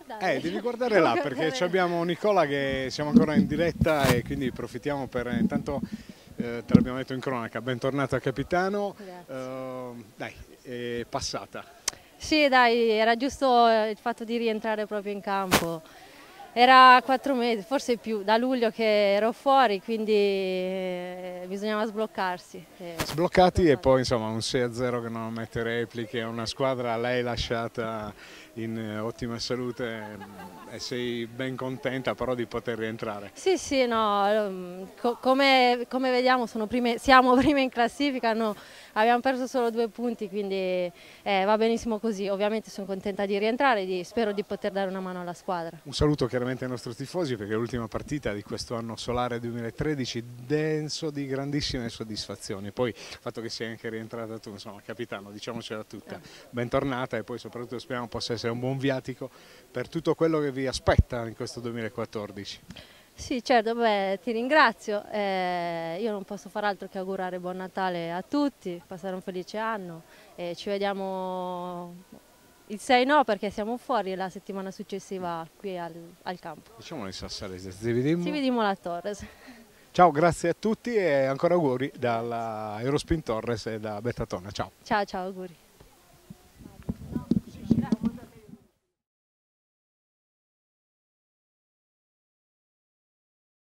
guardare. Devi guardare là perché abbiamo Nicola che siamo ancora in diretta e quindi approfittiamo per intanto te l'abbiamo detto in cronaca, bentornata capitano, dai, è passata. Sì, dai, era giusto il fatto di rientrare proprio in campo. Era 4 mesi, forse più, da luglio che ero fuori, quindi bisognava sbloccarsi. Sbloccati e poi insomma un 6-0 che non ammette repliche, una squadra lei lasciata in ottima salute e sei ben contenta però di poter rientrare. Sì, sì, no, come vediamo siamo prime in classifica, no, abbiamo perso solo 2 punti, quindi va benissimo così. Ovviamente sono contenta di rientrare e spero di poter dare una mano alla squadra. Un saluto chiaramente ai nostri tifosi perché è l'ultima partita di questo anno solare 2013, denso di grandissime soddisfazioni. Poi il fatto che sia anche rientrata tu, insomma, capitano, diciamocela tutta, bentornata e poi soprattutto speriamo possa essere un buon viatico per tutto quello che vi aspetta in questo 2014. Sì, certo, beh, ti ringrazio. Io non posso far altro che augurare buon Natale a tutti, passare un felice anno e ci vediamo il 6 no perché siamo fuori e la settimana successiva qui al campo. Diciamo in Sassalese, Ci vediamo alla Torres. Ciao, grazie a tutti e ancora auguri dalla Eurospin Torres e da Bettatona. Ciao. Ciao, ciao, auguri.